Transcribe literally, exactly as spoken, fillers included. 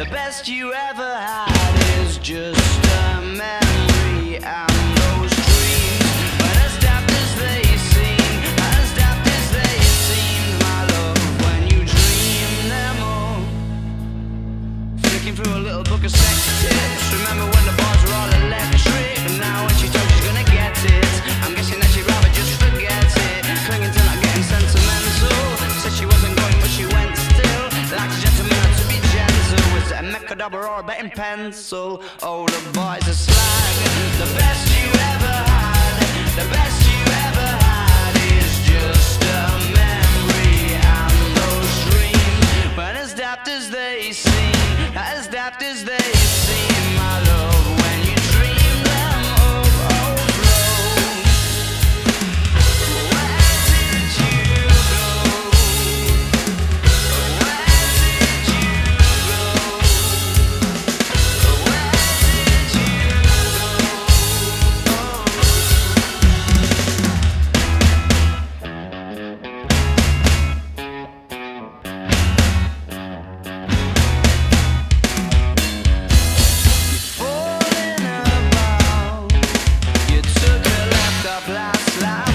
The best you ever had is just a memory, and those dreams, but as daft as they seem, as daft as they seem, my love, when you dream them all. Flicking through a little book of sex tips. Remember when the bars were all electric, and now when she told she's gonna get it, I'm guessing that she'd rather just forget it. Clinging to not getting sentimental. Said she wasn't going, but she went still. Like a gentleman had to be gentle. Was it a mechadabra or a betting pencil? Oh, the boys are slag. The best you ever had, the best you ever had is just a memory, and those dreams, but as daft as they seem, as daft as they seem, my love, when you dream them of overflow. Where did you go? Where did you go? Where did you falling about? You took a left off last life.